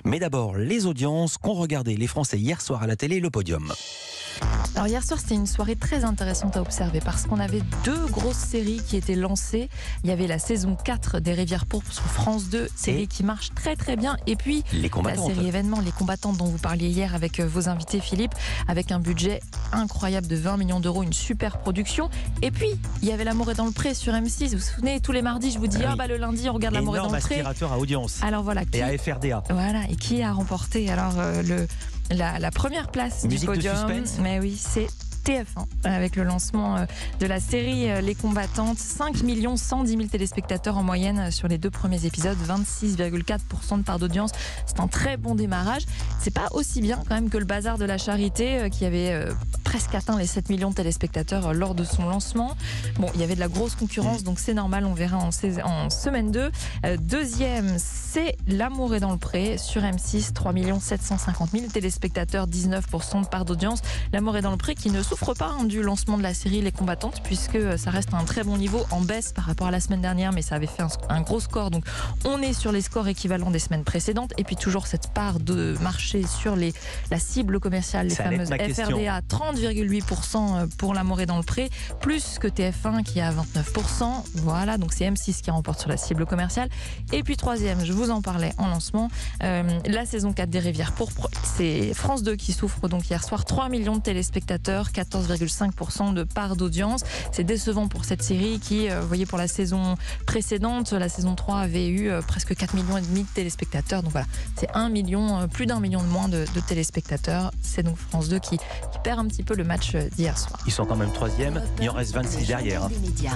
Mais d'abord, les audiences qu'ont regardé les Français hier soir à la télé, le podium. Alors hier soir, c'était une soirée très intéressante à observer parce qu'on avait deux grosses séries qui étaient lancées. Il y avait la saison 4 des Rivières pourpres sur France 2, série qui marche très très bien. Et puis Les combattantes. la série événement, Les combattantes dont vous parliez hier avec vos invités Philippe, avec un budget incroyable de 20 millions d'euros, une super production. Et puis il y avait L'amour est dans le pré sur M6. Vous vous souvenez, tous les mardis, je vous dis, le lundi, on regarde L'amour est dans le pré. Aspirateur à audience. Alors voilà, Et à FRDA. Voilà, et qui a remporté alors la première place Musique du podium? de suspense. Mais oui, c'est TF1 avec le lancement de la série Les combattantes. 5 110 000 téléspectateurs en moyenne sur les deux premiers épisodes, 26,4% de part d'audience. C'est un très bon démarrage. C'est pas aussi bien quand même que le Bazar de la Charité qui avait presque atteint les 7 millions de téléspectateurs lors de son lancement. Bon, il y avait de la grosse concurrence, donc c'est normal, on verra en semaine 2. Deuxième, c'est L'amour est dans le pré sur M6, 3 750 000 téléspectateurs, 19% de part d'audience. L'amour est dans le pré qui ne souffre pas du lancement de la série Les combattantes, puisque ça reste à un très bon niveau, en baisse par rapport à la semaine dernière, mais ça avait fait un gros score, donc on est sur les scores équivalents des semaines précédentes. Et puis toujours cette part de marché sur la cible commerciale, les fameuses FRDA, 30,8% pour L'amour est dans le pré, plus que TF1 qui est à 29%. Voilà, donc c'est M6 qui remporte sur la cible commerciale. Et puis troisième, je vous en parlais en lancement, la saison 4 des Rivières pourpres, c'est France 2 qui souffre donc hier soir, 3 millions de téléspectateurs, 14,5% de part d'audience. C'est décevant pour cette série qui, vous voyez, pour la saison précédente, la saison 3 avait eu presque 4,5 millions de téléspectateurs. Donc voilà, c'est plus d'1 million de moins de téléspectateurs. C'est donc France 2 qui perd un petit peu le match d'hier soir. Ils sont quand même troisième, il en reste 26 derrière.